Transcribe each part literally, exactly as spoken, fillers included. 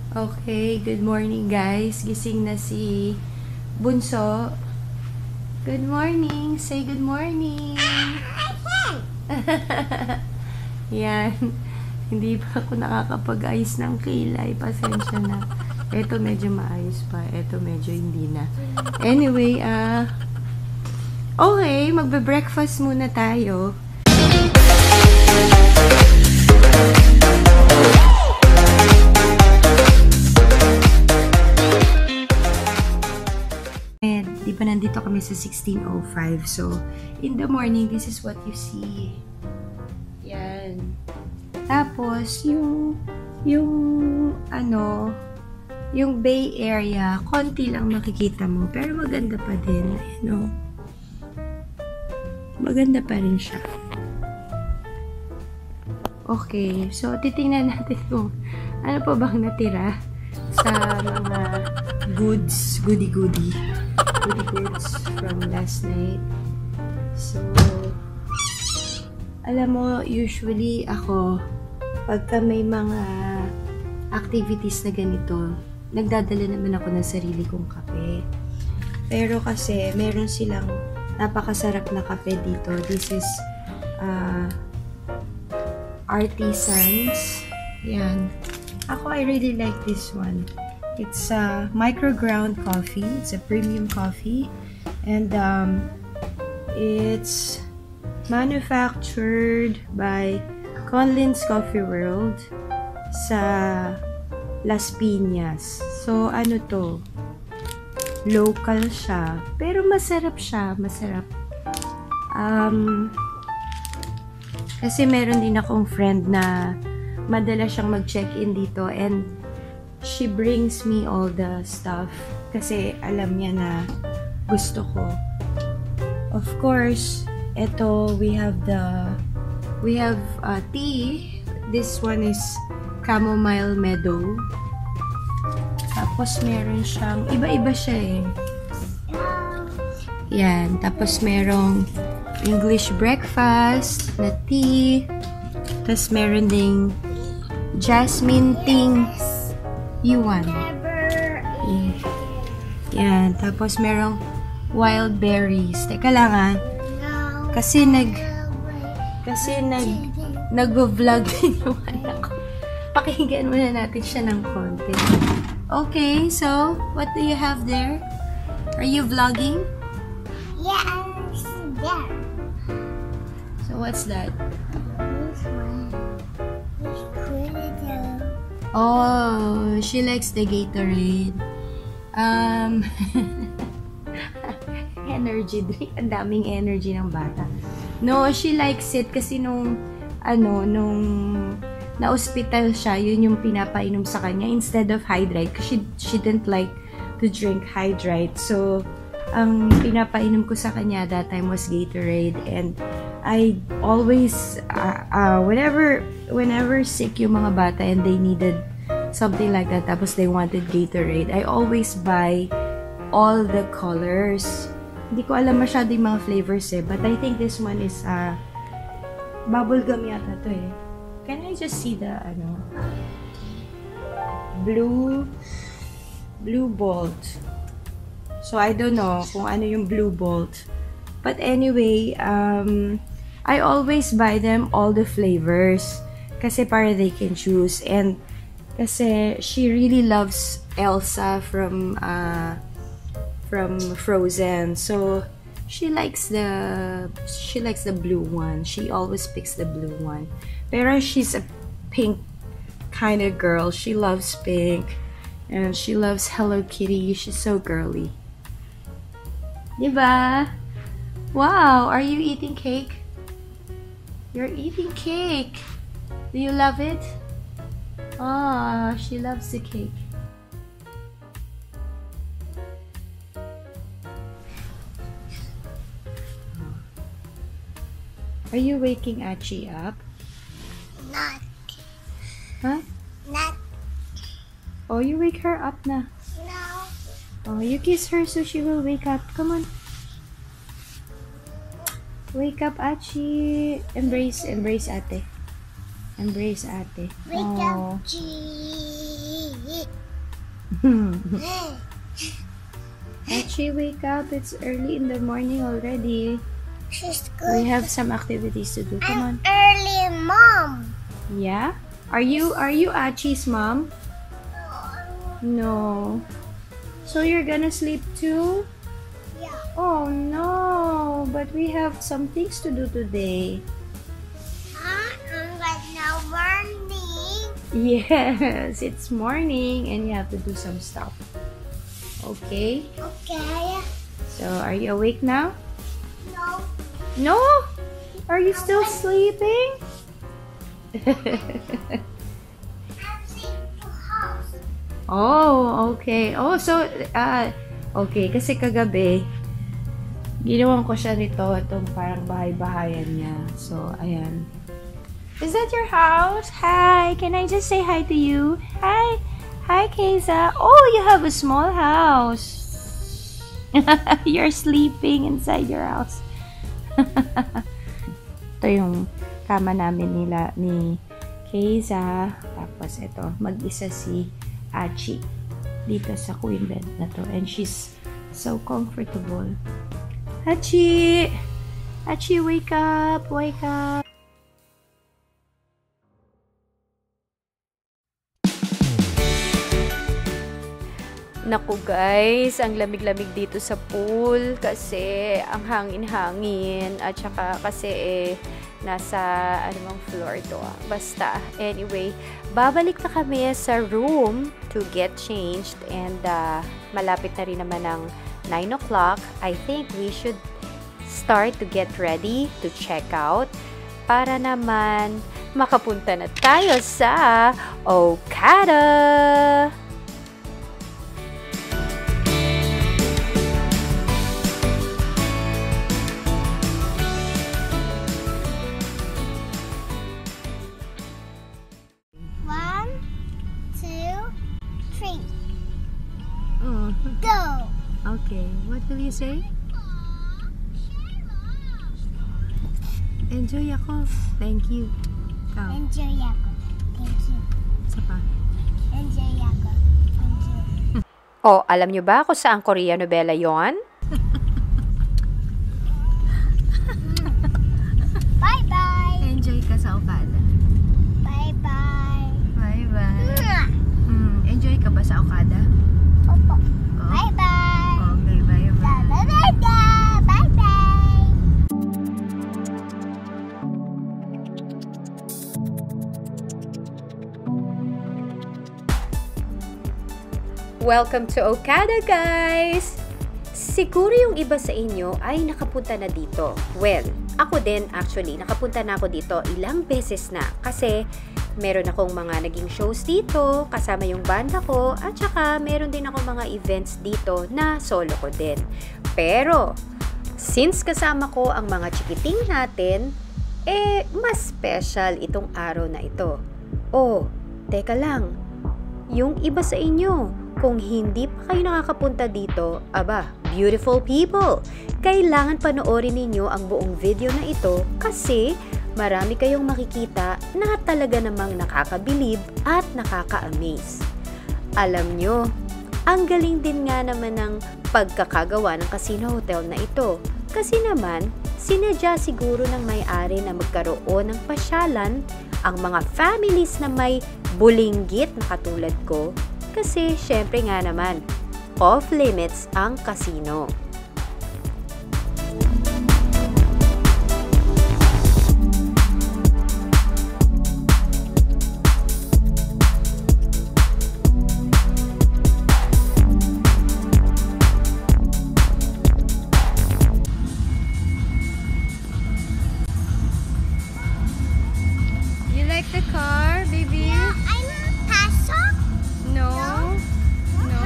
Okay, good morning guys. Gising na si Bunso. Good morning. Say good morning. Yan. Hindi pa ako nakakapag-ayos ng kilay. Pasensya na. Ito medyo maayos pa. Ito medyo hindi na. Anyway, ah... Uh, okay, magbe-breakfast muna tayo. Di ba nandito kami sa sixteen oh five. So, in the morning, this is what you see. Yan. Tapos, yung, yung, ano, yung Bay Area, konti lang makikita mo. Pero maganda pa din. Ayan, oh. Maganda pa rin siya. Okay. So, titingnan natin kung ano pa bang natira sa mga goods, goody-goody. Goody goods from last night. So, alam mo, usually ako, pagka may mga activities na ganito, nagdadala naman ako ng sarili kong kape. Pero kasi, meron silang napakasarap na kape dito. This is uh, Artisans. Yan. Ako, I really like this one. It's a micro ground coffee. It's a premium coffee. And um, it's manufactured by Conlin's Coffee World sa Las Piñas. So, ano to? Local siya. Pero masarap siya. Masarap. Um, kasi meron din akong friend na madala siyang mag-check-in dito and she brings me all the stuff kasi alam niya na gusto ko. Of course, ito we have the we have uh, tea. This one is chamomile meadow. Tapos meron siyang iba-iba siya eh. Yan. Tapos merong English breakfast na tea. Tapos meron ding jasmine ting yuan. Yeah. Yan. Tapos merong wild berries. Teka lang ah. Kasi nag kasi nag nag-vlog din yung anak ko. Pakinggan muna natin siya ng konti. Okay, so what do you have there? Are you vlogging? Yes, there. So what's that? This one. This Twitter. Oh, she likes the Gatorade. Um, energy drink. Ang daming energy ng bata. No, she likes it kasi nung, ano, nung na-hospital siya, yun yung pinapainom sa kanya instead of Hydrate. Kasi she, she didn't like to drink Hydrate. So, ang pinapainom ko sa kanya that time was Gatorade. And I always, uh, uh, whenever, whenever sick yung mga bata and they needed something like that, tapos they wanted Gatorade, I always buy all the colors. Hindi ko alam masyado yung mga flavors eh, but I think this one is, uh, bubblegum yata to eh. Can I just see the, ano, blue, blue bolt. So, I don't know kung ano yung blue bolt. But anyway, um, I always buy them all the flavors kasi para they can choose. And kasi she really loves Elsa from uh, from Frozen. So she likes the she likes the blue one. She always picks the blue one. Pero she's a pink kind of girl. She loves pink and she loves Hello Kitty. She's so girly. Diba? Wow, are you eating cake? You're eating cake. Do you love it? Oh, she loves the cake. Are you waking Achi up? Not. Huh? Not. Oh, you wake her up na. No. Oh, you kiss her so she will wake up. Come on. Wake up, Achi. Embrace, embrace ate. Embrace ate. Wake Oh. up, G. Actually, wake up. It's early in the morning already. She's We good. have some activities to do. Come on. I'm early, Mom. Yeah? Are you are you Achi's mom? No. So you're gonna sleep too? Yeah. Oh no, but we have some things to do today. Huh? I'm right now morning. Yes, it's morning and you have to do some stuff. Okay? Okay. So are you awake now? No. No? Are you still sleeping? I'm seeing the house. Oh, okay. Oh, so, uh, okay. Kasi kagabi, ginawan ko siya nito, itong parang bahay-bahayan niya. So, ayan. Is that your house? Hi! Can I just say hi to you? Hi! Hi, Keza. Oh, you have a small house. You're sleeping inside your house. Ito yung kama namin nila ni Keza. Tapos ito, mag-isa si Achi dito sa queen bed na to. And she's so comfortable. Achi! Achi, wake up! Wake up! Naku guys, ang lamig-lamig dito sa pool kasi ang hangin-hangin at saka kasi eh, nasa anumang floor to ah. Basta, anyway, babalik na kami sa room to get changed and uh, malapit na rin naman ng nine o'clock. I think we should start to get ready to check out para naman makapunta na tayo sa Okada! One, two, three. Oh, Go. okay. What will you say? Enjoy ako. Thank you. Ikaw. Enjoy ako. Thank you. Isa pa. Enjoy ako. Thank you. Oh, alam nyo ba kung saan Korea novela yon? Bye-bye. Enjoy ka sa Okada. Bye-bye. Bye-bye. Hmm, enjoy ka ba sa Okada? Opo. Oh. Bye-bye. Okay, bye-bye. Bye-bye. Bye-bye. Welcome to Okada, guys! Siguro yung iba sa inyo ay nakapunta na dito. Well, ako din actually, nakapunta na ako dito ilang beses na kasi meron akong mga naging shows dito, kasama yung banda ko, at saka meron din ako mga events dito na solo ko din. Pero, since kasama ko ang mga chikiting natin, eh, mas special itong araw na ito. Oh, teka lang, yung iba sa inyo, kung hindi pa kayo nakakapunta dito, aba, beautiful people! Kailangan panoorin ninyo ang buong video na ito kasi marami kayong makikita na talaga namang nakakabilib at nakaka-amaze. Alam nyo, ang galing din nga naman ng pagkakagawa ng casino hotel na ito. Kasi naman, sinadya siguro ng may-ari na magkaroon ng pasyalan ang mga families na may bulinggit na katulad ko. Kasi syempre nga naman, off-limits ang casino. You like the car, baby? Yeah, I'm pasok. No. No.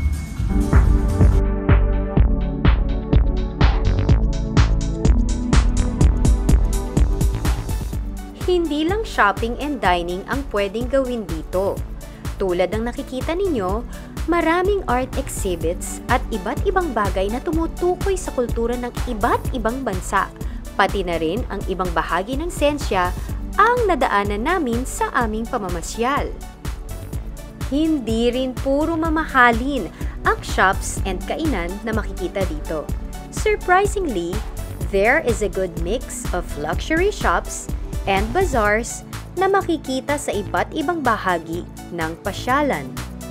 Hindi lang shopping and dining ang pwedeng gawin dito. Tulad ng nakikita ninyo, maraming art exhibits at iba't ibang bagay na tumutukoy sa kultura ng iba't ibang bansa. Pati na rin ang ibang bahagi ng siyensya ang nadaanan namin sa aming pamamasyal. hindi rin puro mamahalin ang shops and kainan na makikita dito. Surprisingly, there is a good mix of luxury shops and bazaars na makikita sa iba't ibang bahagi ng pasyalan.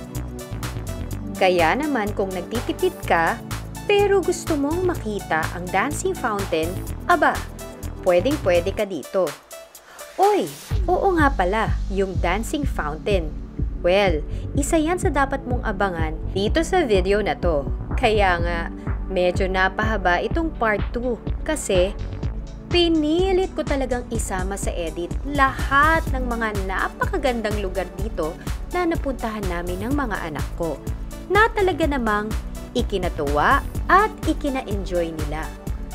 Kaya naman kung nagtitipid ka, pero gusto mong makita ang dancing fountain, aba, pwedeng-pwede ka dito. Oy, oo nga pala, yung dancing fountain. Well, isa yan sa dapat mong abangan dito sa video na to. Kaya nga, medyo napahaba itong part two kasi pinilit ko talagang isama sa edit lahat ng mga napakagandang lugar dito na napuntahan namin ng mga anak ko na talaga namang ikinatuwa at ikina-enjoy nila.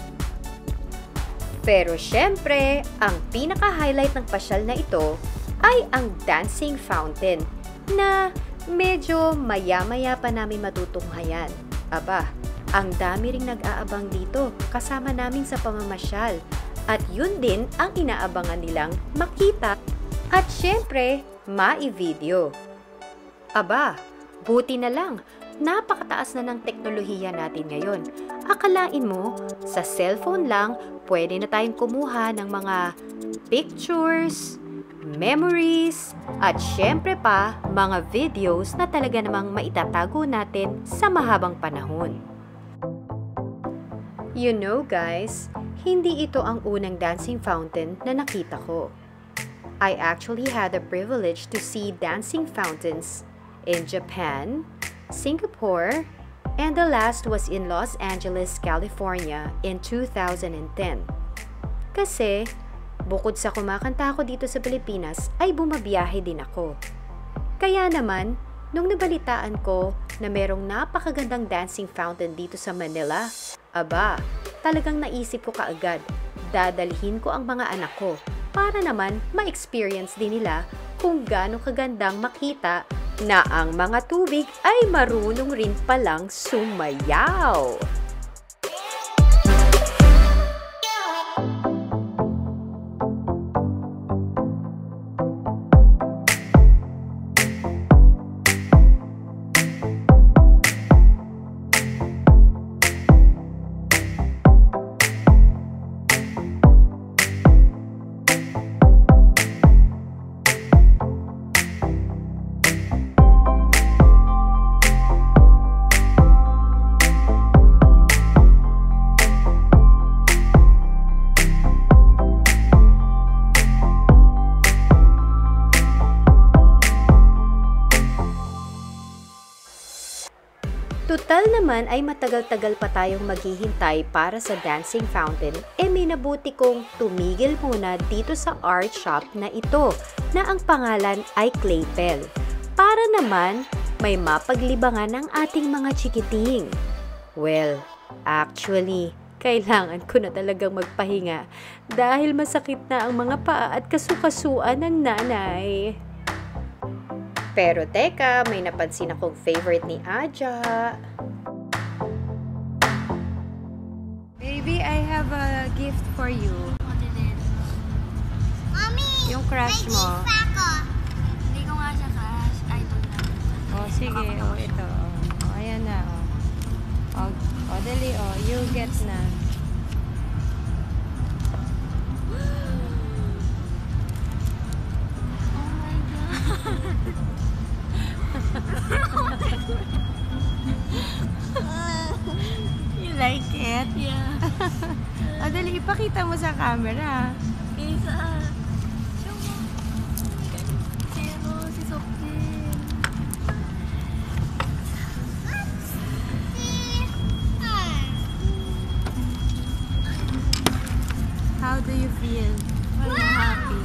Pero syempre, ang pinaka-highlight ng pasyal na ito ay ang dancing fountain na medyo maya-maya pa namin matutunghayan. Aba, ang dami ring nag-aabang dito kasama namin sa pamamasyal at yun din ang inaabangan nilang makita at syempre, ma-i-video. Aba, buti na lang, napakataas na ng teknolohiya natin ngayon. Akalain mo, sa cellphone lang, pwede na tayong kumuha ng mga pictures, memories, at syempre pa, mga videos na talaga namang maitatago natin sa mahabang panahon. You know guys, hindi ito ang unang dancing fountain na nakita ko. I actually had the privilege to see dancing fountains in Japan, Singapore, and the last was in Los Angeles, California in two thousand ten. Kasi, bukod sa kumakanta ako dito sa Pilipinas, ay bumabiyahe din ako. Kaya naman, nung nabalitaan ko na merong napakagandang dancing fountain dito sa Manila, aba, talagang naisip ko kaagad, dadalhin ko ang mga anak ko para naman ma-experience din nila kung gaano kagandang makita na ang mga tubig ay marunong rin palang sumayaw. Total naman ay matagal-tagal pa tayong maghihintay para sa dancing fountain, e minabuti kong tumigil muna dito sa art shop na ito na ang pangalan ay Claypel para naman may mapaglibangan ng ating mga chikiting. Well, actually, kailangan ko na talagang magpahinga dahil masakit na ang mga paa at kasukasuan ng nanay. Pero teka, may napansin akong favorite ni Aja. Baby, I have a gift for you. Mommy! Yung crush mo. May gift ako. Hindi ko nga siya crush. Idol lang. Oh, sige. Oh, ito. Oh, oh ayan na. Oh. Oh, oh, dali. Oh, you get na. You like it? Yeah. Oh, dali. Ipakita mo sa camera. Isa. Siya mo. Si ano, si Softin. How do you feel? Are you happy?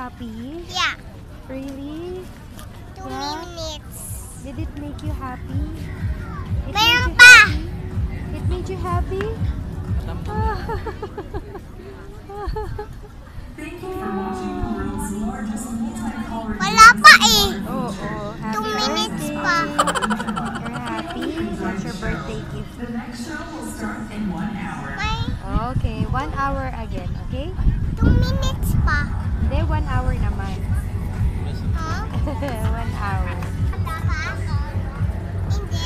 happy? Yeah. Really? Two Yeah. minutes. Did it make you happy? It Mayroon made you pa! happy? It made you happy? Wala pa eh. Oo, oh, happy Two minutes birthday. pa. You're happy? That's your birthday gift. May Okay, one hour again, okay? two minutes pa. Hindi, one hour naman. Huh? One hour. Wala pa? Hindi.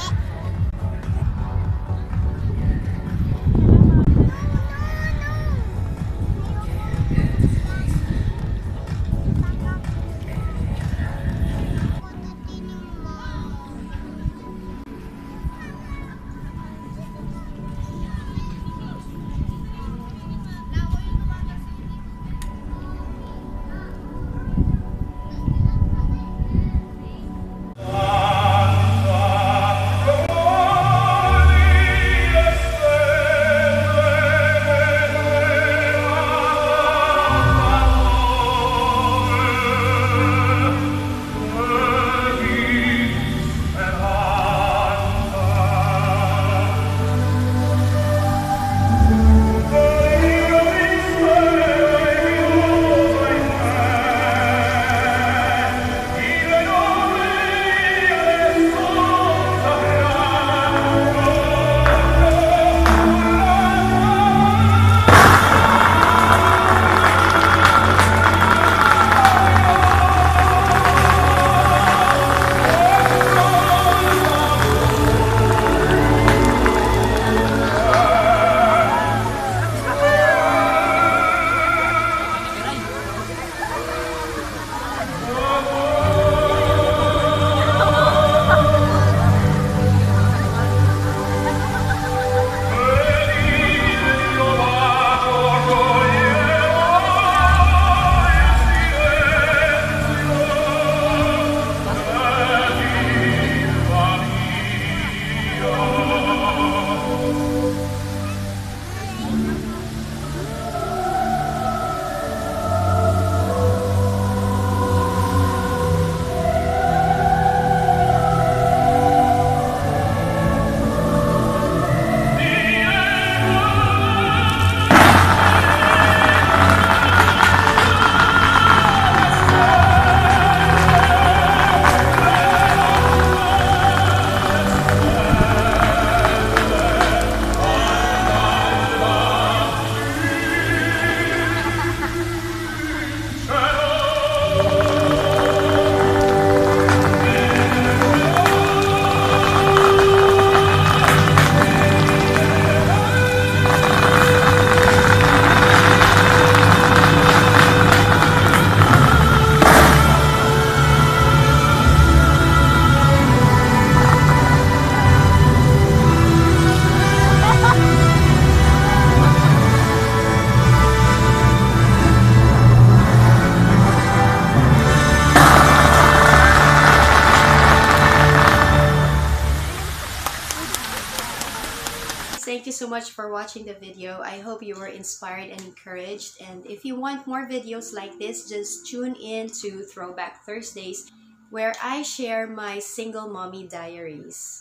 Thank you so much for watching the video. I hope you were inspired and encouraged. And if you want more videos like this, just tune in to Throwback Thursdays, where I share my single mommy diaries.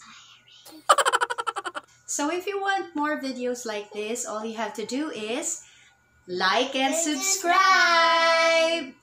So if you want more videos like this, all you have to do is like and subscribe!